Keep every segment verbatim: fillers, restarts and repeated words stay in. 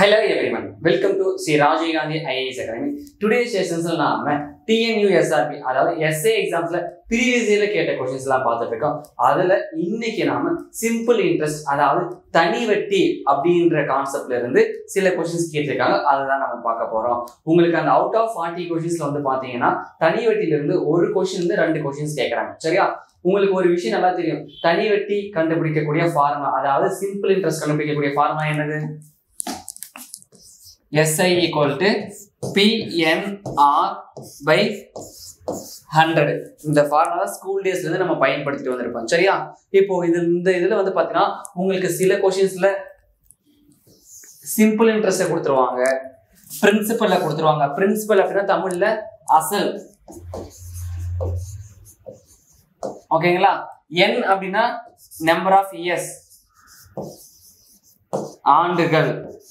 Hello everyone, welcome to Sri Rajiv Gandhi I A S Academy. Today's sessions la naama T N U S R B adhaadu essay exams la previous year la keta questions la paathirukom. Adula இன்னைக்கு நாம simple interest adhaadu தனி வட்டி அப்படிங்கற கான்செப்ட்ல இருந்து சில questions கேட்டிருக்காங்க. அத தான் நாம பார்க்க போறோம். உங்களுக்கு அந்த out of forty questions வந்து பாத்தீங்கன்னா தனி வட்டியில இருந்து ஒரு question இருந்து ரெண்டு questions கேக்குறாங்க. சரியா? உங்களுக்கு ஒரு விஷயம் நல்லா தெரியும். தனி வட்டி கண்டுபிடிக்கக்கூடிய ஃபார்முலா அதாவது simple interest கண்டுபிடிக்கக்கூடிய ஃபார்முலா என்னது? S I equal to P N R by one hundred. இந்த ஃபார்முலா ஸ்கூல் டேஸ்ல இருந்து நம்ம பயன்படுத்திட்டு வந்திருப்போம். சரியா? இப்போ இது இந்த இதுல வந்து பாத்தீங்கன்னா உங்களுக்கு சில क्वेश्चंसல சிம்பிள் இன்ட்ரஸ்ட் கொடுத்துருவாங்க, பிரின்சிபல்ல கொடுத்துருவாங்க. பிரின்சிபல் அப்படினா தமிழ்ல அசல். ஓகேங்களா? N அப்படினா நம்பர் ஆஃப் இயர்ஸ், ஆண்டுகள்.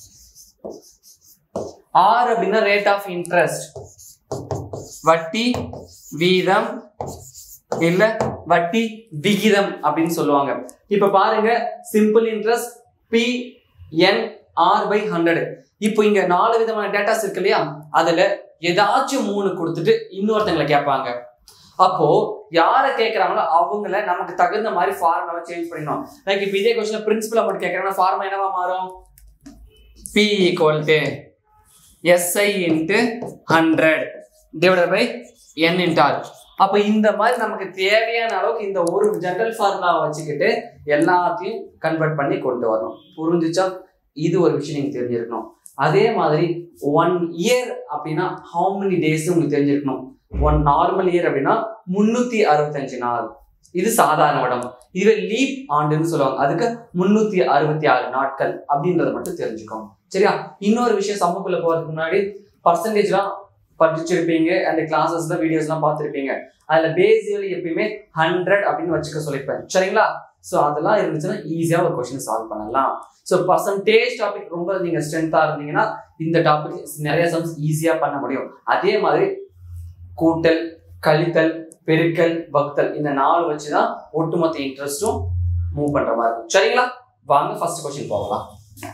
R அப்படினா ரேட் ஆஃப் இன்ட்ரஸ்ட், வட்டி வீதம் இல்ல வட்டி விகிதம் அப்படின்னு சொல்லுவாங்க. இப்ப பாருங்க simple interest P N R by one hundred. இப்போ இங்க நாலு விதமான டேட்டாஸ் இருக்கு இல்லையா? அதுல ஏதாச்சும் மூணு கொடுத்துட்டு இன்னொருத்தங்களை கேட்பாங்க. அப்போ யாரை கேட்கறாங்களோ அவங்கள நமக்கு தகுந்த மாதிரி ஃபார்முலாவை சேஞ்ச் பண்ணிடணும். லைக் இப்போ இதே क्वेश्चनல பிரின்சிபல் மட்டும் கேட்கறாங்கன்னா ஃபார்முலா என்னவா மாறும்? P equal to S I into one hundred divided by N into R. அப்ப இந்த மாதிரி நமக்கு தேவையான அளவுக்கு இந்த ஒரு ஜெனரல் ஃபார்முலாவை வச்சுக்கிட்டு எல்லாத்தையும் கன்வெர்ட் பண்ணி கொண்டு வரணும். புரிஞ்சுச்சா? இது ஒரு விஷயம் நீங்க தெரிஞ்சிருக்கணும். அதே மாதிரி ஒன் இயர் அப்படின்னா ஹவு மெனி டேஸ் உங்களுக்கு தெரிஞ்சிருக்கணும். ஒன் நார்மல் இயர் அப்படின்னா முன்னூத்தி அறுபத்தஞ்சு நாள். இது சாதாரண வருடம். இதுவே லீப் ஆண்டுன்னு சொல்லுவாங்க. அதுக்கு முன்னூத்தி அறுபத்தி ஆறு நாட்கள் அப்படின்றத மட்டும் தெரிஞ்சுக்கோங்க. சரியா? இன்னொரு விஷயம் சமூகக்குள்ள போறதுக்கு முன்னாடி பர்சன்டேஜ்லாம் படிச்சிருப்பீங்க, அந்த கிளாஸஸ்ல வீடியோஸ்லாம் பார்த்துருப்பீங்க. அதுல பேசிக்கலி எப்பயுமே ஹண்ட்ரட் அப்படின்னு வச்சுக்க சொல்லியிருப்பேன். சரிங்களா? ஸோ அதெல்லாம் இருந்துச்சுன்னா ஈஸியா ஒரு கொஸ்டின் சால்வ் பண்ணலாம். ஸோ பர்சன்டேஜ் டாபிக் ரொம்ப நீங்க ஸ்ட்ரென்த்தா இருந்தீங்கன்னா இந்த டாபிக் நிறைய சம்ஸ் ஈஸியா பண்ண முடியும். அதே மாதிரி கூட்டல், கழித்தல், பெருக்கல், வகுத்தல் இந்த நாலு வச்சுதான் ஒட்டுமொத்த இன்ட்ரெஸ்டும் மூவ் பண்ற மாதிரி இருக்கும். சரிங்களா? வாங்க ஃபர்ஸ்ட் கொஸ்டின் போகலாம்.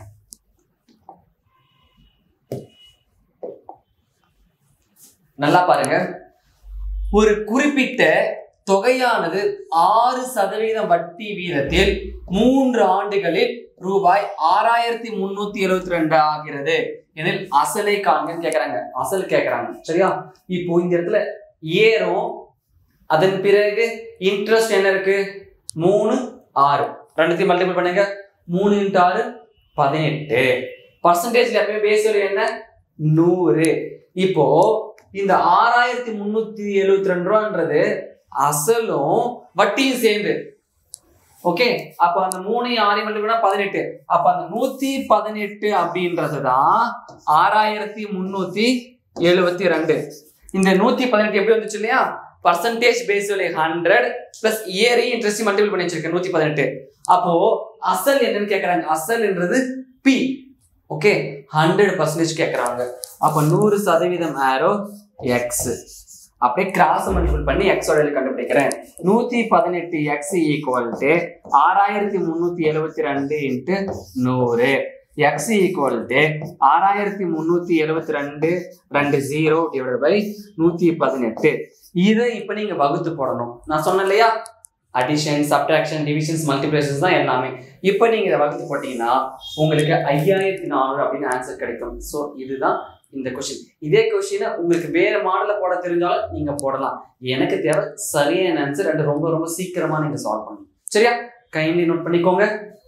நல்லா பாருங்க. ஒரு குறிப்பிட்ட தொகையானது ஆறு சதவீதம் வட்டி வீதத்தில் மூன்று ஆண்டுகளில் ரூபாய் ஆறாயிரத்தி முன்னூத்தி எழுபத்தி ரெண்டு ஆகிறது எனில் அசலை காண்கன்னு கேக்குறாங்க. அசல் கேக்குறாங்க. சரியா? இப்போ இந்த இடத்துல ஏறும், அதன் பிறகு இன்ட்ரெஸ்ட் என்ன இருக்கு? மூணு ஆறு ரெண்டுத்தையும் மல்டிபிள் பண்ணுங்க. மூணு இன்ட்டு ஆறு பதினெட்டு. பர்சன்டேஜ்ல எப்பயுமே பேஸ் என்ன? நூறு. இப்போ இந்த ஆறாயிரத்தி முன்னூத்தி எழுபத்தி ரெண்டு ரூபான்றது அசலும் வட்டியும் சேர்ந்து. ஓகே, அப்ப அந்த மூணு ஆறு மல்டிபிள் பதினெட்டு. அப்ப அந்த நூத்தி பதினெட்டு அப்படின்றதுதான் ஆறாயிரத்தி முன்னூத்தி எழுபத்தி ரெண்டு. இந்த நூத்தி பதினெட்டு எப்படி வந்துச்சு இல்லையா? Percentage base hundred plus year interest multiple பண்ணி வச்சிருக்கேன் நூத்தி பதினெட்டு. அப்போ அசல் என்னன்னு கேக்குறாங்க. அசல் என்றது பி. ஓகே, ஹண்ட்ரட் பர்சன்டேஜ் கேக்குறாங்க. அப்ப நூறு சதவீதம் ஆரோ எக்ஸ். அப்படியே கிராஸ் மல்டிபிள் பண்ணி எக்ஸோட வேல்யூ கண்டுபிடிக்கிறேன். நூத்தி பதினெட்டு எக்ஸ் ஈக்குவல் டு ஆறாயிரத்தி முன்னூத்தி எழுபத்தி ரெண்டு இன்ட்டு நூறு. எக்ஸ் ஈக்குவல் டு ஆறாயிரத்தி முன்னூத்தி எழுபத்தி ரெண்டு ரெண்டு ஜீரோ டிவைட் பை நூத்தி பதினெட்டு. இதை இப்ப நீங்க வகுத்து போடணும். நான் சொன்னேன் இல்லையா? அடிஷன், சப்ட்ராக்ஷன், டிவிஷன்ஸ், மல்டிப்ளிகேஷன்ஸ் தான் எல்லாமே. இப்போ நீங்க இதை வகுத்து போட்டீங்கன்னா உங்களுக்கு ஐயாயிரத்தி நானூறு அப்படின்னு ஆன்சர் கிடைக்கும். ஸோ இதுதான் இந்த கொஸ்டின். இதே கொஸ்டினை உங்களுக்கு வேற மாடல போட தெரிஞ்சாலும் நீங்க போடலாம். எனக்கு தேவை சரியான ஆன்சர் அண்ட் ரொம்ப ரொம்ப சீக்கிரமா நீங்க சால்வ் பண்ணணும். சரியா? கைண்ட்லி நோட் பண்ணிக்கோங்க.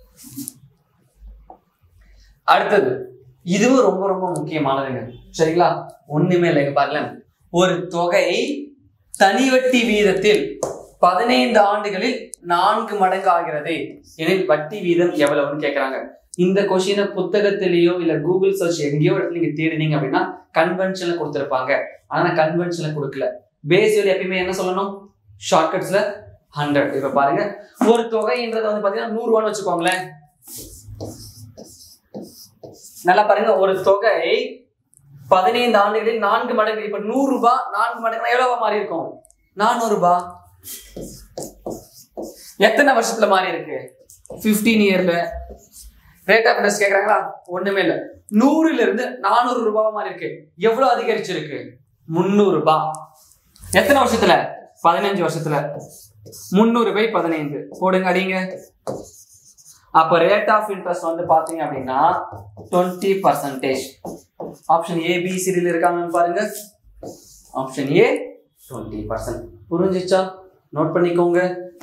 அடுத்தது இதுவும் ரொம்ப ரொம்ப முக்கியமானதுங்க. சரிங்களா? ஒண்ணுமே இல்லைங்க. பாருங்களேன், ஒரு தொகை தனி வட்டி வீதத்தில் பதினைந்து ஆண்டுகளில் நான்கு மடங்கு ஆகிறது எனில் வட்டி வீதம் எவ்வளவுன்னு கேட்கறாங்க. இந்த கொஸ்டினை புத்தகத்திலேயோ இல்ல கூகுள் சர்ச் எங்கேயோ நீங்க தேடினீங்க அப்படின்னா கன்வென்ஷன்ல கொடுத்திருப்பாங்க. ஆனா கன்வென்ஷன்ல கொடுக்கல. பேசிக்கலி எப்பயுமே என்ன சொல்லணும்? ஷார்ட்கட்ஸ்ல ஹண்ட்ரட். இப்ப பாருங்க, ஒரு தொகைன்றது வந்து பாத்தீங்கன்னா நூறு ரூபான்னு வச்சுக்கோங்களேன். நல்லா பாருங்க, ஒரு தொகை பதினைந்து ஆண்டுகளில் நான்கு மடங்கு. இப்ப நூறு ரூபாய் நான்கு மடங்கு எவ்வளவா மாறி இருக்கும்? நானூறு ரூபாய். எத்தனை வருஷத்துல மாறி இருக்கு? பிப்டீன் இயர்ல. ரேட் ஆஃப் இன்ட்ரெஸ்ட் கேக்குறாங்களா? ஒண்ணுமே இல்ல. நூறுல இருந்து நானூறு ரூபாய் மாதிரி இருக்கு. எவ்வளவு அதிகரிச்சிருக்கு? முன்னூறு ரூபாய். எத்தனை வருஷத்துல? பதினஞ்சு வருஷத்துல. முன்னூறு பை பதினைந்து போடுங்க, அடிங்க. அப்ப ரேட் ஆஃப் இன்ட்ரெஸ்ட் வந்து பாத்தீங்க அப்படின்னா twenty percentage. Option A B சிடியில் இருக்காங்கன்னு பாருங்க. Option A twenty percent. புரிஞ்சிச்சா? நோட் பண்ணிக்கோங்க.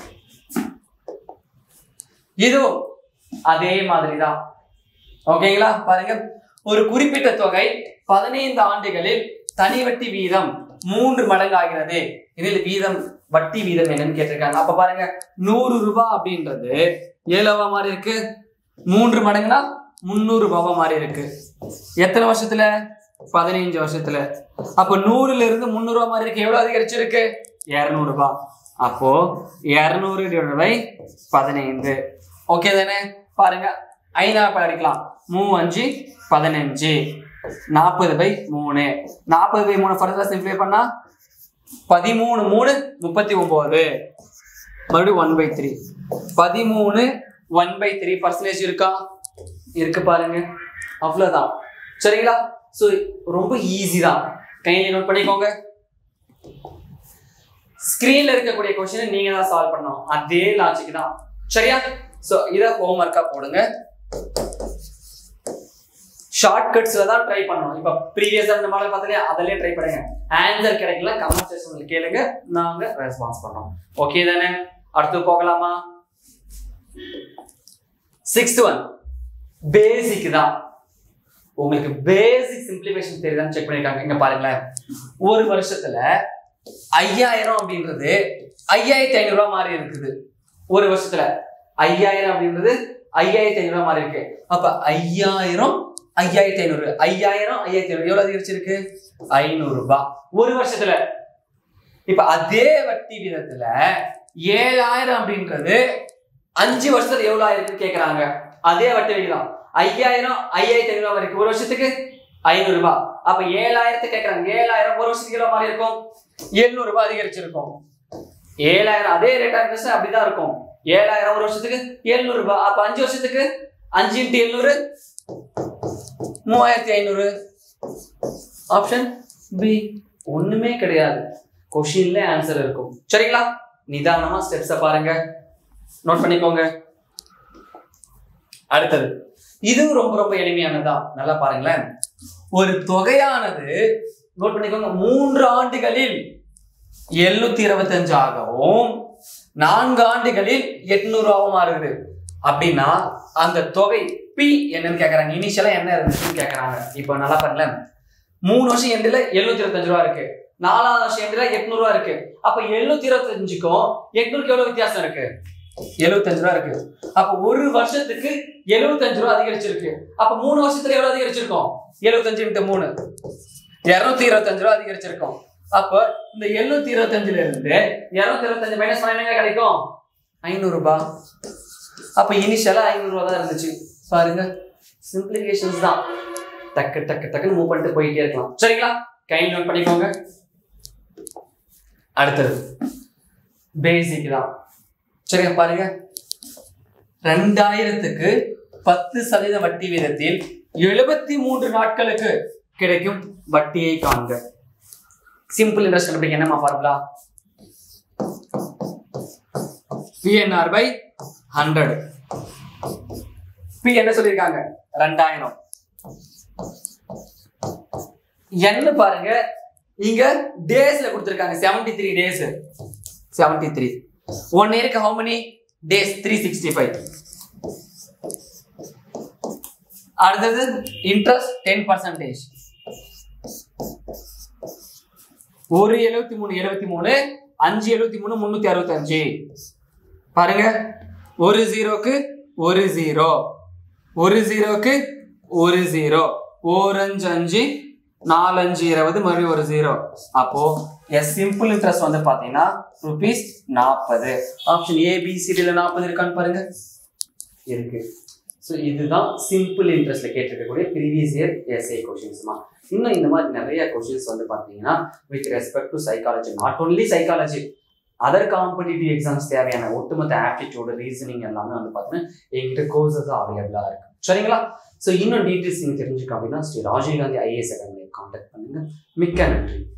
இதுவும் அதே மாதிரிதான். ஓகேங்களா? பாருங்க, ஒரு குறிப்பிட்ட தொகை பதினைந்து ஆண்டுகளில் தனி வட்டி வீதம் மூன்று மடங்கு ஆகிறது. இதில் வீதம் வட்டி வீதம் என்னன்னு கேட்டிருக்காங்க. அப்ப பாருங்க, நூறு ரூபாய் அப்படின்றது ஏழாவா மாதிரி இருக்கு. மூன்று மடங்குனா முன்னூறு ரூபாய் மாதிரி இருக்கு. எத்தனை வருஷத்துல? பதினைஞ்சு வருஷத்துல. அப்ப நூறுல இருந்து முன்னூறு ரூபாய் மாதிரி இருக்கு. எவ்வளவு அதிகரிச்சிருக்கு? இருநூறு ரூபாய். அப்போ இருநூறு டிவைடட் பை பதினைந்து. ஓகே தானே? பாருங்க, ஐநா அடிக்கலாம். மூ அஞ்சு பதினஞ்சு. நாற்பது பை மூணு. நாற்பது பை மூணு ஃபர்தர் சிம்பிளை பண்ணா பதிமூணு மூணு முப்பத்தி ஒன்பது. மறுபடியும் ஒன் பை த்ரீ. பதிமூணு ஒன் பை த்ரீ பர்சன்டேஜ் இருக்கா? இருக்கு பாருங்க. அவ்வளவுதான். சரிங்களா? சோ ரொம்ப ஈஸி தான். கையில நோட் பண்ணிக்கோங்க. ஸ்கிரீன்ல இருக்கக்கூடிய क्वेश्चन நீங்க தான் சால்வ் பண்ணணும். அதே லாஜிக் தான். சரியா? சோ இத ஹோம்வொர்க்கா போடுங்க. ஷார்ட்கட்ஸ்ல தான் ட்ரை பண்ணணும். இப்ப ப்ரீவியஸா இந்த மாடல் பார்த்தீங்களா, அதலயே ட்ரை பண்ணுங்க. ஆன்சர் கிடைக்கல கமெண்ட் செக்ஷன்ல கேளுங்க, நாங்க ரெஸ்பான்ஸ் பண்றோம். ஓகே தானே? அடுத்து போகலாமா? சிக்ஸ்த் ஒன் பேசிக் தான். உங்களுக்கு பேசிக் சிம்பிளிஃபிகேஷன் தெரியுதான்னு செக் பண்ணிருக்காங்க. இங்க பாருங்களேன், ஒரு வருஷத்துல ஐயாயிரம் அப்படின்றது ஐயாயிரத்தி ஐநூறு ரூபாய் மாறி இருக்குது. ஒரு வருஷத்துல ஐயாயிரம் அப்படின்றது ஐயாயிரத்தி ஐநூறு ரூபாய் மாறி இருக்கு. அப்ப ஐயாயிரம் ஐயாயிரத்தி ஐநூறு ஐயாயிரம் ஐயாயிரத்தி ஐநூறு எவ்வளவு அதிகரிச்சிருக்கு? ஐநூறு ரூபாய் ஒரு வருஷத்துல. இப்ப அதே வட்டி வீதத்துல ஏழாயிரம் அப்படின்றது அஞ்சு வருஷத்துல எவ்வளவு ஆயிருக்கு கேக்குறாங்க. அதே வட்டி விகிதம் ஐயாயிரம் ஐயாயிரத்தி ஐநூறு ரூபாய் இருக்கு. ஒரு வருஷத்துக்கு ஐநூறு ரூபாய். அப்ப ஏழாயிரத்து கேக்குறாங்க. ஏழாயிரம் ஒரு வருஷத்துக்கு எவ்வளவு மாறி இருக்கும்? எழுநூறு ரூபாய் அதிகரிச்சிருக்கும். ஏழாயிரம் அதே ரேட் ஆஃப் இன்ட்ரெஸ்ட் அப்படிதான் இருக்கும். ஏழாயிரம் ஒரு வருஷத்துக்கு எழுநூறு ரூபாய். அப்ப அஞ்சு வருஷத்துக்கு அஞ்சு இன்ட்டு எழுநூறு மூவாயிரத்தி ஐநூறு. Option B. ஒண்ணுமே கிடையாது. கொஸ்டின்ல ஆன்சர் இருக்கும். சரிங்களா? நிதானமா ஸ்டெப்ஸ பாருங்க, நோட் பண்ணிக்கோங்க. அடுத்தது இதுவும் ரொம்ப ரொம்ப எளிமையானதா. நல்லா பாருங்களேன். ஒரு தொகையானது நோட் பண்ணிக்கோங்க மூன்று ஆண்டுகளில் எழுநூத்தி இருபத்தி அஞ்சு ஆகவும் நான்கு ஆண்டுகளில் எட்நூறு ஆகவும் மாறுது அப்படின்னா அந்த தொகை பி என்னன்னு கேக்குறாங்க. இனிஷியலா என்ன இருந்துச்சுன்னு கேக்குறாங்க. இப்போ நல்லா பாருங்களேன், மூணு வருஷம் எண்டுல எழுநூத்தி இருபத்தி அஞ்சு ரூபா இருக்கு. நாலாவது வருஷம் எண்டுல எட்நூறு ரூபா இருக்கு. அப்ப எழுநூத்தி இருபத்தி அஞ்சுக்கும் எட்நூறுக்கு எவ்வளவு வித்தியாசம் இருக்கு? எழுபத்தி அஞ்சு ரூபா இருக்கு. அப்ப ஒரு வருஷத்துக்கு எழுபத்தி அஞ்சு ரூபா அதிகரிச்சிருக்கு. அப்ப மூணு வருஷத்துல எவ்வளவு அதிகரிச்சிருக்கும்? எழுபத்தி அஞ்சு இன்ட்டு மூணு இருநூத்தி இருபத்தி அஞ்சு ரூபா அதிகரிச்சிருக்கும். அப்ப இந்த எழுநூத்தி இருபத்தி அஞ்சுல இருந்து இருநூத்தி இருபத்தி அஞ்சு மைனஸ் பண்ண கிடைக்கும் ஐநூறு ரூபாய். அப்ப இனிஷியலா ஐநூறு ரூபாய் தான் இருந்துச்சு. பாருங்க, சிம்பிளிஃபிகேஷன்ஸ் தான். டக்கு டக்கு டக்குன்னு மூவ் பண்ணிட்டு போயிட்டே இருக்கலாம். சரிங்களா? கைண்ட் நோட் பண்ணிக்கோங்க. அடுத்தது பேசிக் தான். சரிங்க, பாருங்க. ரெண்டாயிரத்துக்கு பத்து சதவீத வட்டி வீதத்தில் எழுபத்தி மூன்று நாட்களுக்கு கிடைக்கும் வட்டியை காண்க. சிம்பிள் இன்ட்ரெஸ்ட் கண்டுபிடிக்க என்னமா formula? P N R by hundred. P என்ன சொல்லிருக்காங்க? ரெண்டாயிரம். என்ன பாருங்க, இங்க டேஸ்ல கொடுத்திருக்காங்க seventy three days. Seventy three. One இயருக்கு how many days? Three sixty five. அடுத்தது இன்ட்ரெஸ்ட் டென் பர்சன்டேஜ். ஒரு எழுபத்தி மூணு எழுபத்தி மூணு அஞ்சு எழுபத்தி மூணு முன்னூத்தி அறுபத்தி அஞ்சு. பாருங்க, ஒரு ஜீரோக்கு ஒரு ஜீரோ, ஒரு ஜீரோக்கு ஒரு ஜீரோ, ஒரு அஞ்சு அஞ்சு, நாலு அஞ்சு இருபது, மறுபடியும் ஒரு ஜீரோ. அப்போ எஸ் சிம்பிள் இன்ட்ரெஸ்ட் வந்து பாத்தீங்கன்னா ருபீஸ் நாற்பது. ஆப்ஷன் ஏ பி சிடில நாற்பது இருக்கான்னு பாருங்க, இருக்கு. ஸோ இதுதான் சிம்பிள் இன்ட்ரெஸ்ட்ல கேட்டிருக்கக்கூடிய ப்ரீவியஸ் இயர் எஸ்ஏ கொஸ்டின்ஸ்மா. இன்னும் இந்த மாதிரி நிறைய கொஸ்டின்ஸ் வந்து பார்த்தீங்கன்னா with respect to psychology, not only psychology, other competitive exams தேவையான ஒட்டுமொத்த ஆப்டிடியூடு, ரீசனிங் எல்லாமே வந்து பார்த்தீங்கன்னா எங்கிட்ட கோர்சஸ் அவைலபிளாக இருக்கு. சரிங்களா? ஸோ இன்னும் டீட்டெயில்ஸ் நீங்கள் தெரிஞ்சுக்க அப்படின்னா ஸ்ரீ ராஜீவ் காந்தி ஐஏஎஸ் அகாடமியை கான்டாக்ட் பண்ணுங்க. மிக்க நன்றி.